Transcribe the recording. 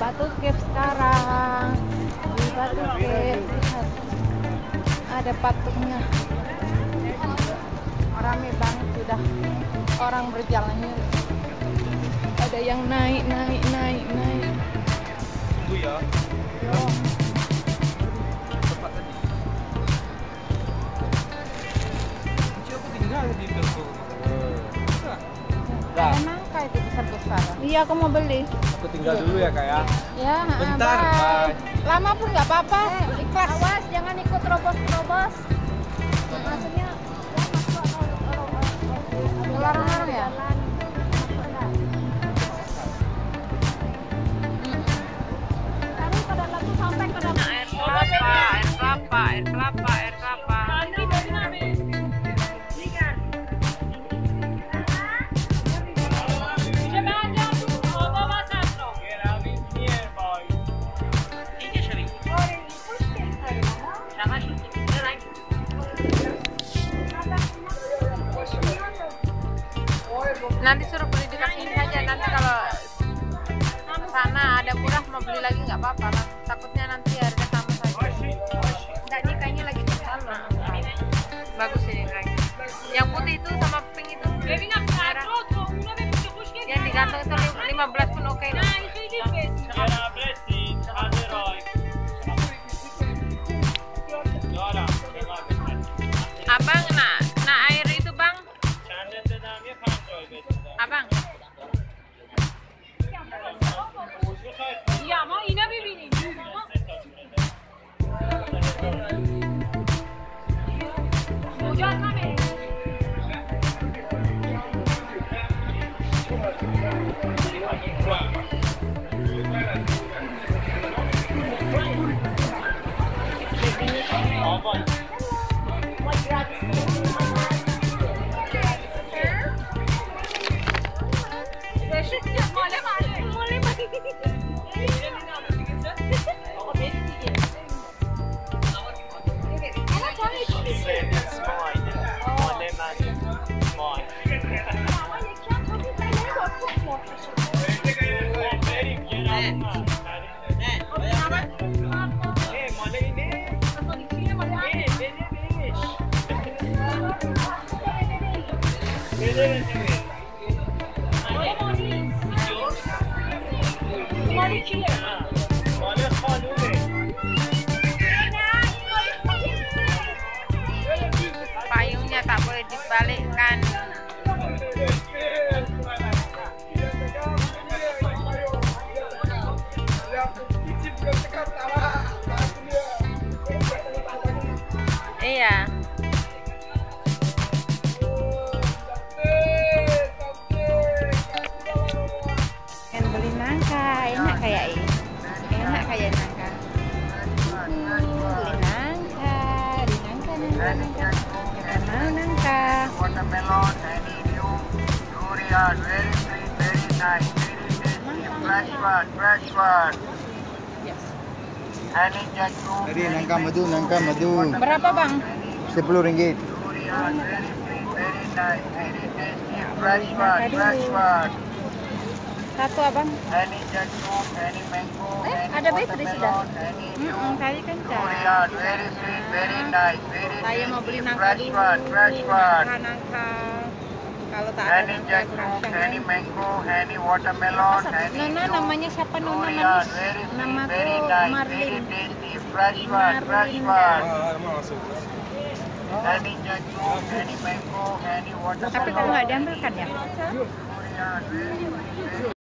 Batu Cave sekarang. Di Batu Cave lihat ada patungnya. Rame banget sudah orang berjalannya. Ada yang naik. Tunggu ya. Tempat tadi. Aku tinggal di Belko. Ada nangka itu besar-besar. Iya, aku mau beli. Aku tinggal dulu ya kak ya. Ya, Bentar, bye. bye. Lama pun nggak apa-apa. Ikhlas. Awas, jangan ikut terobos-terobos. Maksudnya larang-larang ya. Kami pada lalu sampai ke air kelapa. Nanti suruh beli di kaki ini aja. Nanti kalau sana ada murah mau beli lagi nggak apa-apa lah. Takutnya nanti harga sama saja. Enggak, ini kayaknya lagi besar loh. Bagus ini kayaknya. Yang putih itu sama pink itu. Merah. Yang digantung itu 15 pun oke lah. Abang, nah air itu bang. Abang. Ya, ama yine bibinin. Hujan kami. Payungnya tak boleh dibalikkan. Iya. Kan beli nangka, enak kayak ini. Enak kayak nangka. Beli nangka, di nangka. Kita mau nangka. Watermelon, any new durian, very sweet, very nice, very tasty, fresh one. Yes. Any jagung, Jadi nangka madu. Berapa bang? 10 ringgit. durian, very sweet, very nice, very tasty, Ya, fresh beli nangka one. Satu abang. Any jagung, any mango, any ada bateri sudah. watermelon, any new Tadi kan durian, very sweet, very nice, very Saya mau beli tasty, nangka fresh dulu. one. Nangka. Kalau tak ada Any nangka jagung, kurang any mango, any watermelon, any Nona new namanya siapa Nona? durian, very sweet, Namaku very nice, very Marlin. tasty, fresh one. Masuk. Any jagung, any mango, any Tapi watermelon. kalau nggak diambil kan ya? Durian, very sweet, very